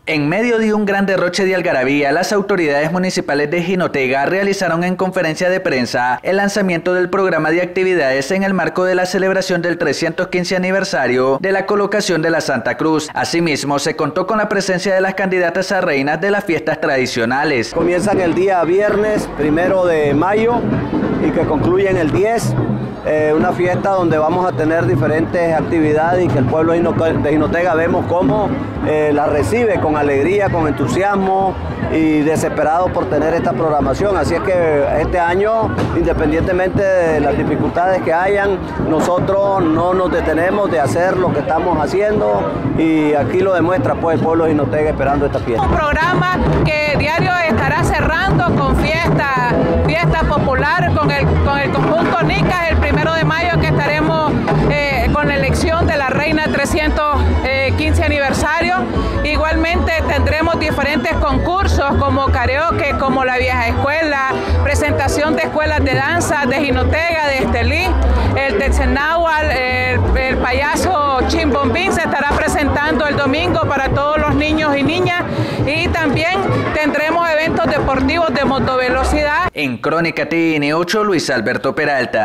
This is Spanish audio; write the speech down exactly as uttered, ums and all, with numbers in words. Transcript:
En medio de un gran derroche de algarabía, las autoridades municipales de Jinotega realizaron en conferencia de prensa el lanzamiento del programa de actividades en el marco de la celebración del trescientos quince aniversario de la colocación de la Santa Cruz. Asimismo, se contó con la presencia de las candidatas a reinas de las fiestas tradicionales. Comienzan el día viernes, primero de mayo, y que concluyen el diez. Eh, una fiesta donde vamos a tener diferentes actividades y que el pueblo de Jinotega vemos cómo eh, la recibe con alegría, con entusiasmo y desesperado por tener esta programación. Así es que este año, independientemente de las dificultades que hayan, nosotros no nos detenemos de hacer lo que estamos haciendo y aquí lo demuestra pues el pueblo de Jinotega esperando esta fiesta. Un programa que diario estará cerrando con fiesta, fiesta popular con el, con el conjunto Nicas el primero de mayo, que estaremos eh, con la elección de la reina trescientos quince aniversario. Igualmente tendremos diferentes concursos como karaoke, como la vieja escuela, presentación de escuelas de danza de Jinotega, de Estelí, el Tetzenáhuatl, el, el payaso Chimbombín se estará presentando el domingo para todos los niños y niñas, y también tendremos eventos deportivos de motovelocidad. En Crónica T N ocho, Luis Alberto Peralta.